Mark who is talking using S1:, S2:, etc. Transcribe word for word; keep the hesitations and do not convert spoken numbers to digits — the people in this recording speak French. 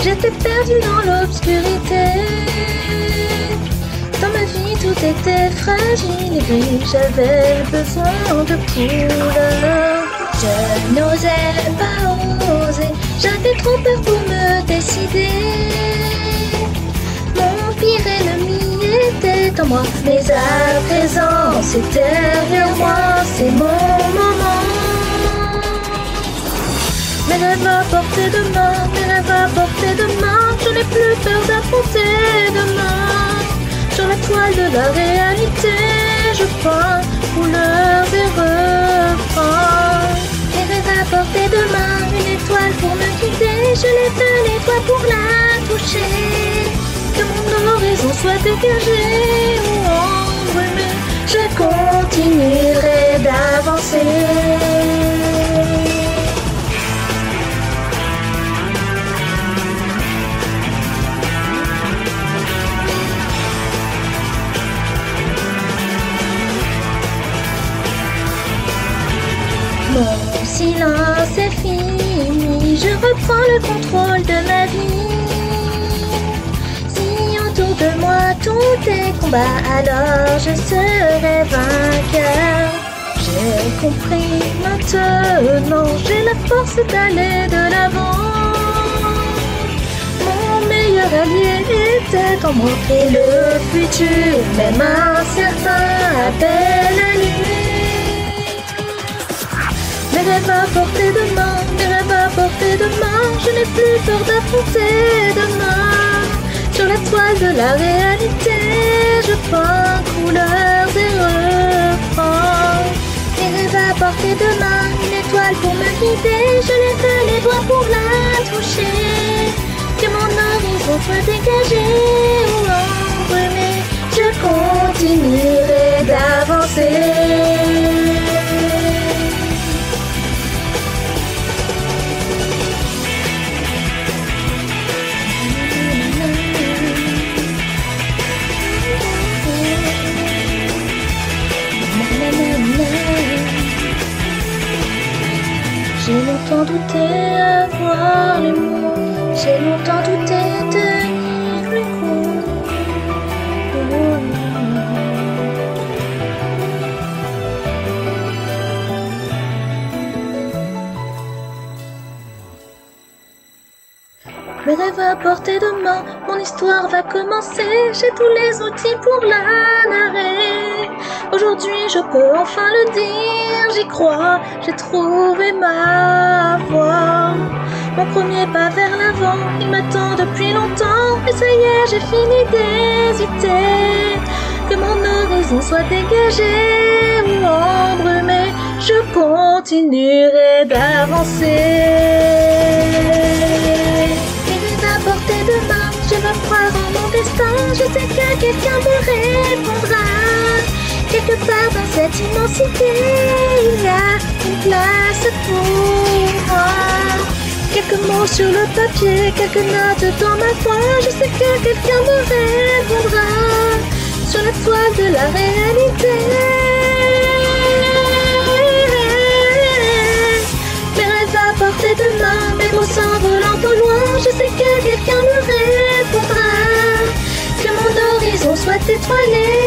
S1: J'étais perdue dans l'obscurité. Dans ma vie tout était fragile et gris. J'avais besoin de couleurs. Je n'osais pas oser. J'avais trop peur pour me décider. Mon pire ennemi était en moi. Mais à présent c'est derrière moi. C'est mon moment. Mes rêves à portée de main, mes rêves à portée de main. Je n'ai plus peur d'affronter demain. Sur la toile de la réalité, je peins couleurs et refrains. Mes rêves à portée de main, une étoile pour me guider. Je lève les doigts pour la toucher. Que mon horizon soit dégagé ou embrumé, je continuerai d'avancer. Mon silence est fini, je reprends le contrôle de ma vie. Si autour de moi tout est combat, alors je serai vainqueur. J'ai compris maintenant, j'ai la force d'aller de l'avant. Mon meilleur allié était en moi et le futur, même incertain, appelle à lui. Mes rêves à portée de main, mes rêves à portée de main. Je n'ai plus peur d'affronter demain. Sur la toile de la réalité, je peins couleurs et refrains. Mes rêves à portée de main, une étoile pour me guider. Je lève les doigts pour la toucher. Que mon horizon soit dégagé ou embrumé, je continuerai d'avancer. J'ai longtemps douté à voir les mots, j'ai longtemps douté tenir le coup. Mes rêves à portée de main, mon histoire va commencer. J'ai tous les outils pour la narrer. Aujourd'hui je peux enfin le dire, j'y crois, j'ai trouvé ma voie. Mon premier pas vers l'avant, il m'attend depuis longtemps. Et ça y est, j'ai fini d'hésiter. Que mon horizon soit dégagé ou embrumé, je continuerai d'avancer. Portée de main, je veux croire en mon destin. Je sais que quelqu'un me répondra. Quelque part dans cette immensité, il y a une place pour moi. Quelques mots sur le papier, quelques notes dans ma voix. Je sais que quelqu'un me répondra. Sur la toile de la réalité, mes rêves à portée de main, mes mots s'envolant au loin. Je sais que quelqu'un me répondra. Que mon horizon soit étoilé